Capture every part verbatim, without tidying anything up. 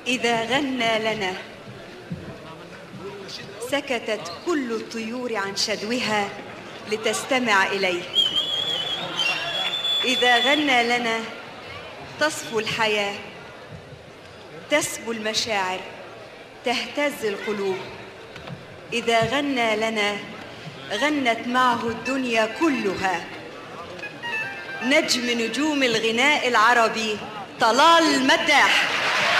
إذا غنى لنا سكتت كل الطيور عن شدوها لتستمع إليه. إذا غنى لنا تصفو الحياة، تسبو المشاعر، تهتز القلوب. إذا غنى لنا غنت معه الدنيا كلها. نجم نجوم الغناء العربي طلال مداح.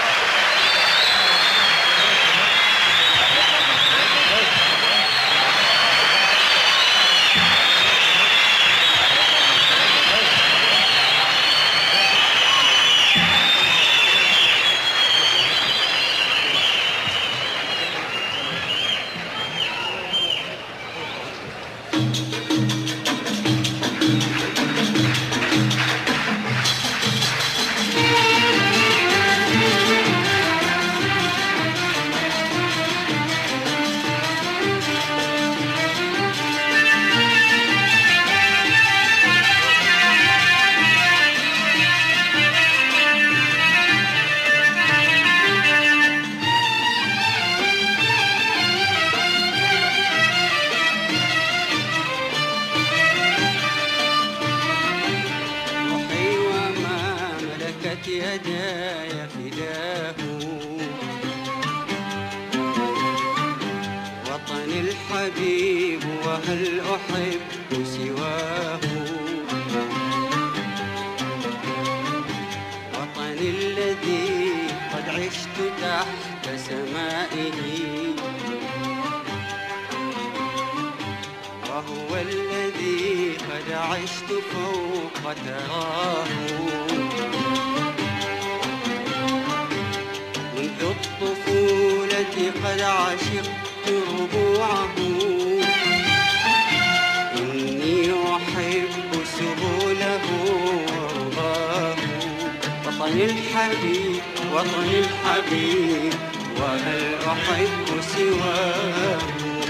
يداي فداه وطني الحبيب وهل أحب سواه. وطني الذي قد عشت تحت سمائه وهو الذي قد عشت فوق تراه. منذ الطفولة قد عشقت ربوعه، إني أحب سهوله ورضاه. وطني الحبيب وطني الحبيب وهل أحب سواه.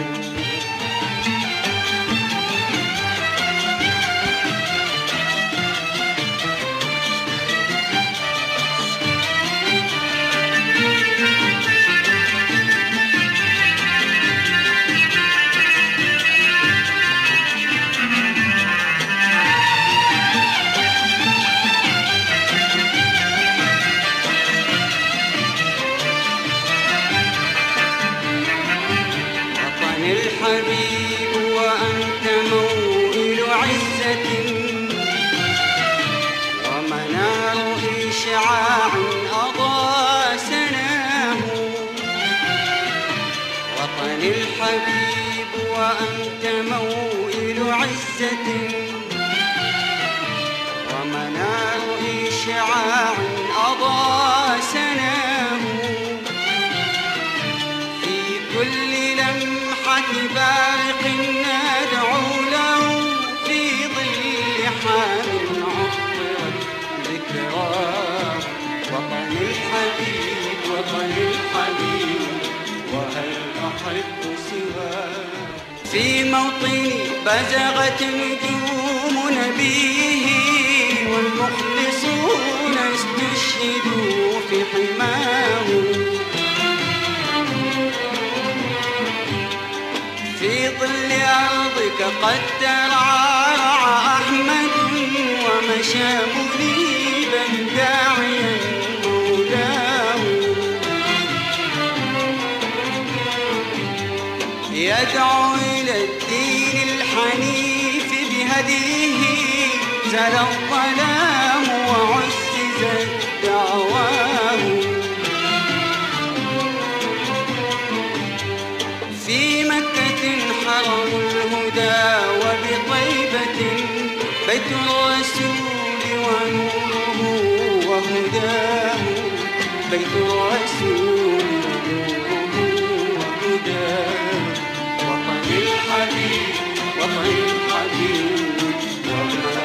الحبيب وأنت موئل عزة ومنار إشعاع أضاء سناه. وطني الحبيب وأنت موئل عزة ومنار إشعاع أضاء سناه. في كل لمحة بارق ندعو له، في ظل حامل عطرت ذكراه. وطني الحبيب وطني الحبيب وهل أحب سواه. في موطني بزغت نجوم نبيه والمخلصون استشهدوا في حماه. في ظل أرضك قد ترعرع أحمد ومشى منيبا داعيا مولاه. يدعو إلى الدين الحنيف بهديه، زل الظلام وعززت دعواه. في مكة حرم الهدى وبطيبة بيت الرسول ونوره وهداه. بيت الرسول ونوره وهداه. وطني الحبيب وطني الحبيب